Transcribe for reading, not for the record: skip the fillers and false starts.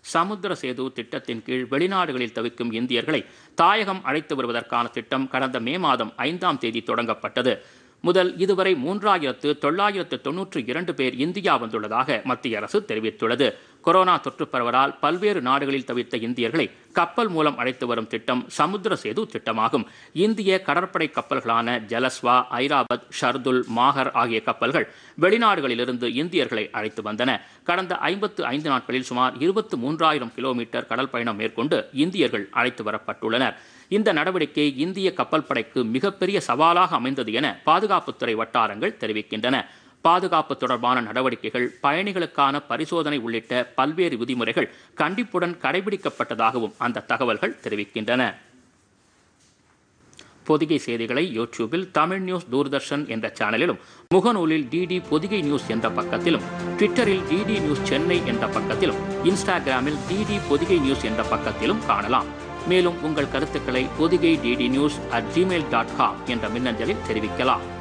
சமுத்திர சேது திட்டத்தின் கீழ் வெளிநாடுகளில் தவிக்கும் இந்தியர்களை தாயகம் அழைத்து வருவதற்கான திட்டம் கடந்த மே மாதம் 5ஆம் தேதி தொடங்கப்பட்டது. முதல் இதுவரை 3992 பேர் இந்தியா வந்துள்ளதாக மத்திய அரசு தெரிவித்துள்ளது. கொரோனா தொற்று பரவலால் பல்வேறு நாடுகளில் தவித்த இந்தியர்களை கப்பல் மூலம் அழைத்து வரும் திட்டம் சமுத்திர சேது திட்டமாகும். இந்திய கடற்படை கப்பல்களான ஜலஸ்வா, ஐராவத், ஷர்துல், மாகர் ஆகிய கப்பல்கள் வெளிநாடுகளிலிருந்து இந்தியர்களை அழைத்து வந்தன. கடந்த 55 நாட்களில் சுமார் 23,000 கிலோமீட்டர் கடல் பயணம் மேற்கொண்டு இந்தியர்கள் அழைத்து வரப்பட்டுள்ளனர். இந்த நடவடிக்கை இந்திய கப்பல் படைக்கு மிகப்பெரிய சவாலாக அமைந்தது என பாதுகாப்புத்துறை வட்டாரங்கள் தெரிவிக்கின்றன. பாதுகாப்பு தொடர்பான நடவடிக்கைகள், பயணிகளுக்கான பரிசோதனை உள்ளிட்ட பல்வேறு விதிமுறைகள் கண்டிப்புடன் கடைபிடிக்கப்பட்டதாகவும் அந்த தகவல்கள் தெரிவிக்கின்றன. பொதிகை செய்திகளை யூடியூபில் தமிழ் நியூஸ் தூர்தர்ஷன் என்ற சேனலிலும், முகநூலில் டிடி பொதிகை நியூஸ் என்ற பக்கத்திலும், ட்விட்டரில் டிடி நியூஸ் சென்னை என்ற பக்கத்திலும், இன்ஸ்டாகிராமில் டிடி பொதிகை நியூஸ் என்ற பக்கத்திலும் காணலாம். மேலும் உங்கள் கருத்துக்களை பொதிகை DD news@gmail.com என்ற மின்னஞ்சலில் தெரிவிக்கலாம்.